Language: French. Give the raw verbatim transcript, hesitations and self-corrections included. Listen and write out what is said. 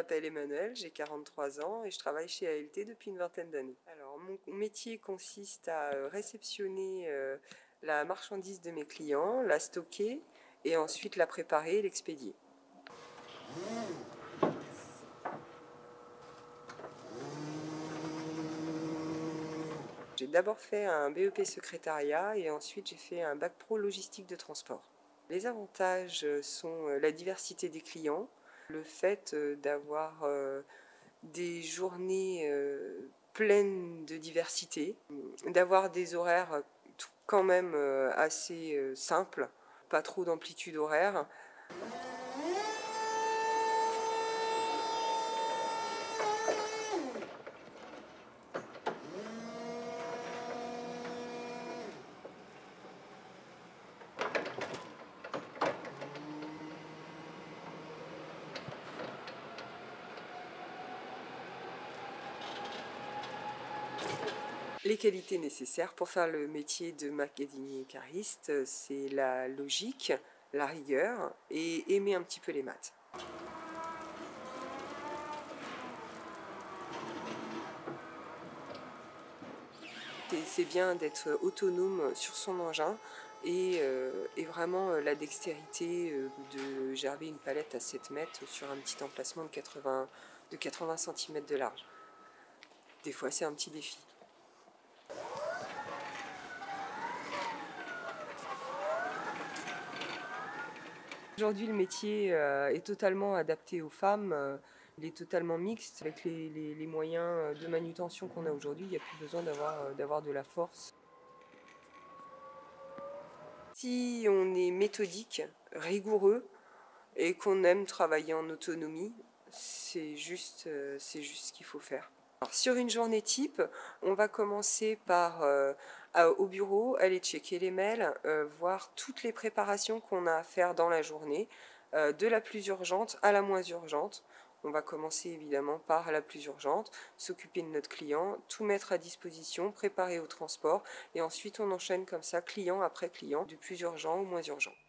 m'appelle Emmanuelle, j'ai quarante-trois ans et je travaille chez A L T depuis une vingtaine d'années. Alors, mon métier consiste à réceptionner euh, la marchandise de mes clients, la stocker et ensuite la préparer et l'expédier. J'ai d'abord fait un B E P secrétariat et ensuite j'ai fait un bac pro logistique de transport. Les avantages sont la diversité des clients, le fait d'avoir des journées pleines de diversité, d'avoir des horaires quand même assez simples, pas trop d'amplitude horaire. Les qualités nécessaires pour faire le métier de magasinier cariste, c'est la logique, la rigueur et aimer un petit peu les maths. C'est bien d'être autonome sur son engin et, euh, et vraiment la dextérité de gerber une palette à sept mètres sur un petit emplacement de quatre-vingts, de quatre-vingts centimètres de large. Des fois c'est un petit défi. Aujourd'hui, le métier euh, est totalement adapté aux femmes, euh, il est totalement mixte. Avec les, les, les moyens de manutention qu'on a aujourd'hui, il n'y a plus besoin d'avoir euh, d'avoir de la force. Si on est méthodique, rigoureux et qu'on aime travailler en autonomie, c'est juste, euh, c'est juste ce qu'il faut faire. Alors, sur une journée type, on va commencer par, euh, à, au bureau, aller checker les mails, euh, voir toutes les préparations qu'on a à faire dans la journée, euh, de la plus urgente à la moins urgente. On va commencer évidemment par la plus urgente, s'occuper de notre client, tout mettre à disposition, préparer au transport, et ensuite on enchaîne comme ça, client après client, du plus urgent au moins urgent.